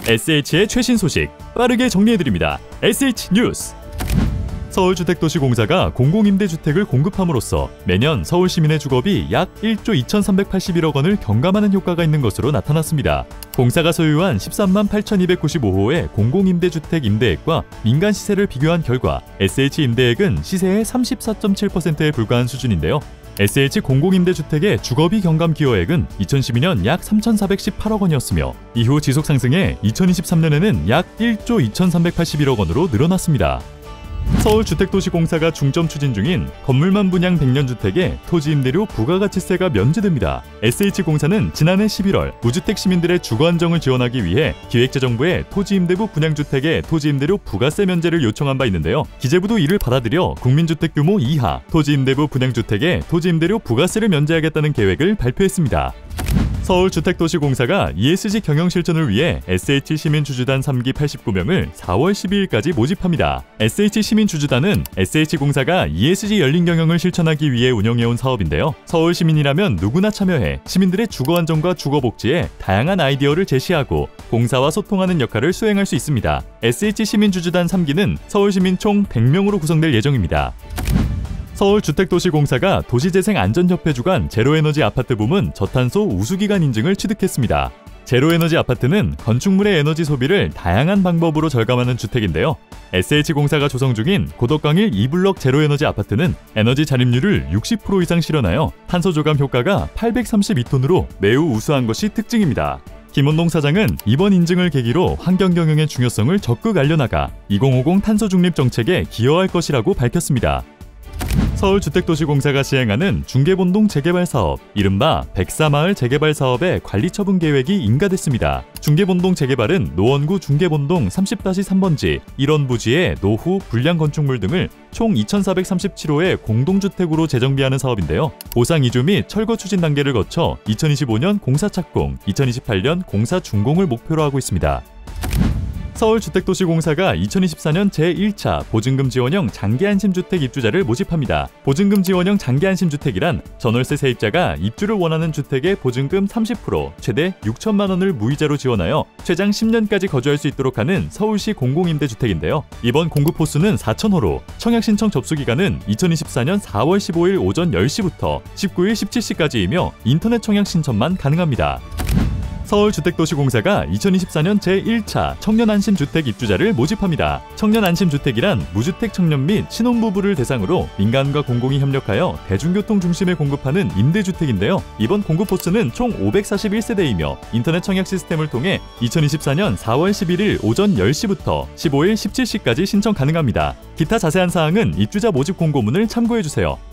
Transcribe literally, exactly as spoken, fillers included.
에스에이치의 최신 소식 빠르게 정리해드립니다. 에스에이치 뉴스! 서울주택도시공사가 공공임대주택을 공급함으로써 매년 서울 시민의 주거비 약 일조 이천삼백팔십일억 원을 경감하는 효과가 있는 것으로 나타났습니다. 공사가 소유한 십삼만 팔천이백구십오 호의 공공임대주택 임대액과 민간 시세를 비교한 결과 에스에이치 임대액은 시세의 삼십사 점 칠 퍼센트에 불과한 수준인데요. 에스에이치 공공임대주택의 주거비 경감 기여액은 이천십이 년 약 삼천사백십팔억 원이었으며 이후 지속 상승해 이천이십삼 년에는 약 일조 이천삼백팔십일억 원으로 늘어났습니다. 서울주택도시공사가 중점 추진 중인 건물만 분양 백 년 주택에 토지임대료 부가가치세가 면제됩니다. 에스에이치공사는 지난해 십일월 무주택 시민들의 주거 안정을 지원하기 위해 기획재정부에 토지임대부 분양주택의 토지임대료 부가세 면제를 요청한 바 있는데요. 기재부도 이를 받아들여 국민주택 규모 이하 토지임대부 분양주택에 토지임대료 부가세를 면제하겠다는 계획을 발표했습니다. 서울주택도시공사가 이에스지 경영 실천을 위해 에스에이치 시민주주단 삼 기 팔십구 명을 사월 십이일까지 모집합니다. 에스에이치 시민주주단은 에스에이치공사가 이에스지 열린 경영을 실천하기 위해 운영해온 사업인데요. 서울 시민이라면 누구나 참여해 시민들의 주거 안정과 주거 복지에 다양한 아이디어를 제시하고 공사와 소통하는 역할을 수행할 수 있습니다. 에스에이치 시민주주단 삼 기는 서울시민 총 백 명으로 구성될 예정입니다. 서울주택도시공사가 도시재생안전협회 주관 제로에너지 아파트 부문 저탄소 우수기간 인증을 취득했습니다. 제로에너지 아파트는 건축물의 에너지 소비를 다양한 방법으로 절감하는 주택인데요. 에스에이치공사가 조성 중인 고덕광일 이 블록 제로에너지 아파트는 에너지 잔입률을 육십 퍼센트 이상 실현하여 탄소 조감 효과가 팔백삼십이 톤으로 매우 우수한 것이 특징입니다. 김원동 사장은 이번 인증을 계기로 환경경영의 중요성을 적극 알려나가 이천오십 탄소 중립 정책에 기여할 것이라고 밝혔습니다. 서울주택도시공사가 시행하는 중계본동 재개발 사업, 이른바 백사마을 재개발 사업의 관리처분 계획이 인가됐습니다. 중계본동 재개발은 노원구 중계본동 삼십 삼 번지, 일 원 부지의 노후, 불량 건축물 등을 총 이천사백삼십칠 호의 공동주택으로 재정비하는 사업인데요. 보상 이주 및 철거 추진 단계를 거쳐 이천이십오 년 공사 착공, 이천이십팔 년 공사 준공을 목표로 하고 있습니다. 서울주택도시공사가 이천이십사 년 제일 차 보증금 지원형 장기안심주택 입주자를 모집합니다. 보증금 지원형 장기안심주택이란 전월세 세입자가 입주를 원하는 주택의 보증금 삼십 퍼센트, 최대 육천만 원을 무이자로 지원하여 최장 십 년까지 거주할 수 있도록 하는 서울시 공공임대주택인데요. 이번 공급 호수는 사천 호로 청약신청 접수기간은 이천이십사 년 사월 십오일 오전 열 시부터 십구일 십칠 시까지이며 인터넷 청약신청만 가능합니다. 서울주택도시공사가 이천이십사 년 제일 차 청년안심주택 입주자를 모집합니다. 청년안심주택이란 무주택 청년 및 신혼부부를 대상으로 민간과 공공이 협력하여 대중교통 중심에 공급하는 임대주택인데요. 이번 공급 호수는 총 오백사십일 세대이며 인터넷 청약 시스템을 통해 이천이십사 년 사월 십일일 오전 열 시부터 십오일 십칠 시까지 신청 가능합니다. 기타 자세한 사항은 입주자 모집 공고문을 참고해주세요.